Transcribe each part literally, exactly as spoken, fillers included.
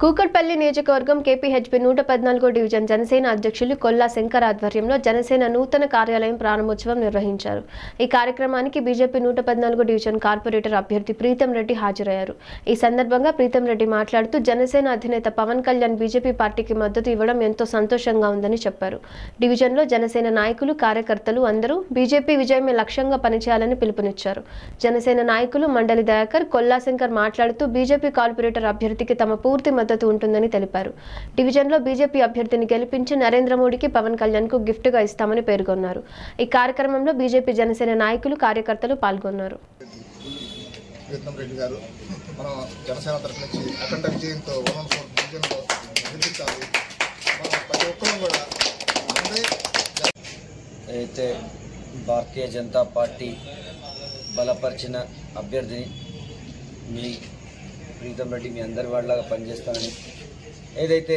కూకట్పల్లి నియోజకవర్గం కేపీహెచ్బీ నూట పద్నాలుగో డివిజన్ జనసేన అధ్యక్షులు కొల్లా శంకర్ ఆధ్వర్యంలో జనసేన నూతన కార్యాలయం ప్రారంభోత్సవం నిర్వహించారు. ఈ కార్యక్రమానికి బీజేపీ నూట పద్నాలుగో డివిజన్ కార్పొరేటర్ అభ్యర్థి ప్రీతం రెడ్డి హాజరయ్యారు. ఈ సందర్భంగా ప్రీతం రెడ్డి మాట్లాడుతూ జనసేన అధినేత పవన్ కళ్యాణ్ బీజేపీ పార్టీకి మద్దతు ఇవ్వడం ఎంతో సంతోషంగా ఉందని చెప్పారు. డివిజన్లో జనసేన నాయకులు కార్యకర్తలు అందరూ బీజేపీ విజయమే లక్ష్యంగా పనిచేయాలని పిలుపునిచ్చారు. జనసేన నాయకులు మండలి దయాకర్, కొల్లా శంకర్ మాట్లాడుతూ బీజేపీ కార్పొరేటర్ అభ్యర్థికి తమ పూర్తి మద్దతు ఉంటుందని తెలిపారు. డివిజన్లో బీజేపీ అభ్యర్థిని గెలిపించి నరేంద్ర మోడీకి పవన్ కళ్యాణ్ కు గిఫ్ట్ గా ఇస్తామని పేర్కొన్నారు. ఈ కార్యక్రమంలో బీజేపీ జనసేన నాయకులు కార్యకర్తలు పాల్గొన్నారు. ప్రీతం రెడ్డి గారు మన జనసేన తరఫు నుంచి అఖండ విజయంతో వన్ ఫోర్ డివిజన్లో గెలిపించాలి. ప్రతి ఒక్కరూ కూడా అయితే భారతీయ జనతా పార్టీ బలపరిచిన అభ్యర్థిని మీ ప్రీతం రెడ్డి మీ అందరి వాళ్ళగా పనిచేస్తానని, ఏదైతే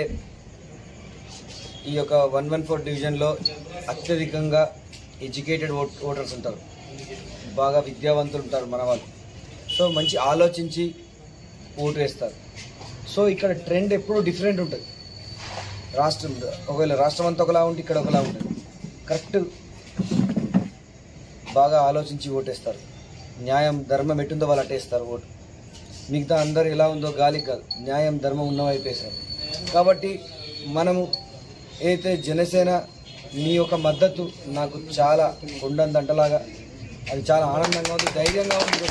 ఈ యొక్క వన్ వన్ ఫోర్ డివిజన్లో అత్యధికంగా ఎడ్యుకేటెడ్ ఓట్ ఓటర్స్ ఉంటారు, బాగా విద్యావంతులు ఉంటారు మన వాళ్ళు. సో మంచి ఆలోచించి ఓటు వేస్తారు. సో ఇక్కడ ట్రెండ్ ఎప్పుడూ డిఫరెంట్ ఉంటుంది. రాష్ట్రం ఒకవేళ రాష్ట్రం అంతా ఒకలా ఉంటే ఇక్కడ ఒకలా ఉంటుంది. కరెక్ట్ బాగా ఆలోచించి ఓటేస్తారు. న్యాయం ధర్మం ఎట్టుందో వాళ్ళు అట్టేస్తారు ఓటు. మిగతా అందరు ఎలా ఉందో గాలి కాదు, న్యాయం ధర్మం ఉన్నవైపేశారు. కాబట్టి మనము ఏదైతే జనసేన మీ యొక్క మద్దతు నాకు చాలా కొండందంటలాగా అది చాలా ఆనందంగా ఉంది, ధైర్యంగా ఉంది,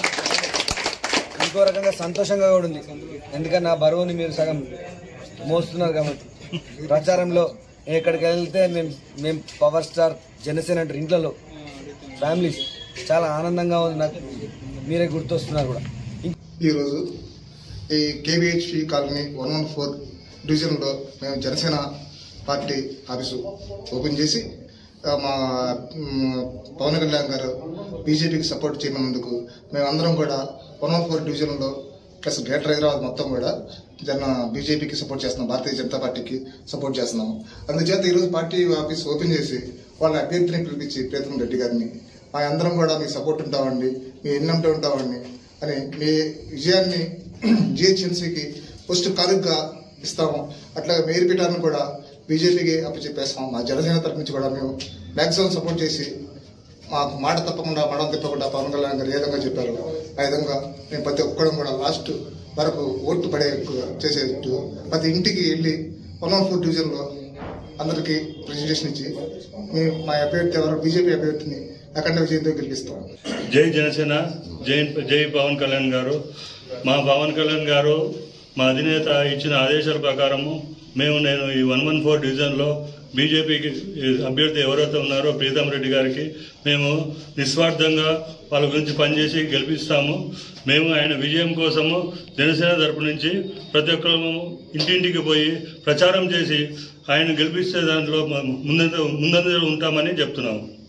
ఇంకో రకంగా సంతోషంగా కూడా ఉంది. ఎందుకంటే నా బరువుని మీరు సగం మోస్తున్నారు కాబట్టి ప్రచారంలో ఎక్కడికి వెళ్తే మేము మేము పవర్ స్టార్ జనసేన అంటారు. ఇంట్లో ఫ్యామిలీస్ చాలా ఆనందంగా ఉంది, నాకు మీరే గుర్తొస్తున్నారు కూడా. ఈరోజు ఈ KBHP colony one one four డివిజన్లో మేము జనసేన పార్టీ ఆఫీసు ఓపెన్ చేసి మా పవన్ కళ్యాణ్ గారు బీజేపీకి సపోర్ట్ చేయమన్నందుకు మేమందరం కూడా వన్ వన్ ఫోర్ డివిజన్లో ప్లస్ గ్రేటర్ హైదరాబాద్ మొత్తం కూడా జన బీజేపీకి సపోర్ట్ చేస్తున్నాం, భారతీయ జనతా పార్టీకి సపోర్ట్ చేస్తున్నాము. అందుచేత ఈరోజు పార్టీ ఆఫీస్ ఓపెన్ చేసి వాళ్ళ అభ్యర్థిని పిలిపించి ప్రీతం రెడ్డి గారిని మా అందరం కూడా మీ సపోర్ట్ ఉంటామండి, మీ ఎన్నంటే ఉంటామండి అని, మీ విజయాన్ని జిహెచ్ఎంసీకి ఫస్ట్ కానుకగా ఇస్తాము. అట్లాగే మేయర్ పీఠాన్ని కూడా బీజేపీకి అప్పచెప్పేస్తాం. మా జనసేన తరఫు నుంచి కూడా మేము మ్యాక్సిమం సపోర్ట్ చేసి మాకు మాట తప్పకుండా మడం తిప్పకుండా పవన్ కళ్యాణ్ గారు ఏ విధంగా చెప్పారు ఆ విధంగా మేము ప్రతి ఒక్కడం కూడా లాస్ట్ వరకు ఓట్లు పడే చేసేట్టు ప్రతి ఇంటికి వెళ్ళి వన్ వన్ ఫోర్ డివిజన్లో అందరికీ ప్రెజెంటేషన్ ఇచ్చి మేము మా అభ్యర్థి ఎవరు బీజేపీ అభ్యర్థిని అఖండ విజయంతో గెలిపిస్తాం. జై జనసేన, జై జై పవన్ కళ్యాణ్ గారు. మా పవన్ కళ్యాణ్ గారు మా అధినేత ఇచ్చిన ఆదేశాల ప్రకారము మేము నేను ఈ వన్ వన్ ఫోర్ డివిజన్లో బీజేపీకి అభ్యర్థి ఎవరైతే ఉన్నారో ప్రీతం రెడ్డి గారికి మేము నిస్వార్థంగా వాళ్ళ గురించి పనిచేసి గెలిపిస్తాము. మేము ఆయన విజయం కోసము జనసేన తరపు నుంచి ప్రతి ఒక్కరు ఇంటింటికి పోయి ప్రచారం చేసి ఆయన గెలిపిస్తే దాంట్లో ముందంజ ముందంజలో ఉంటామని చెప్తున్నాము.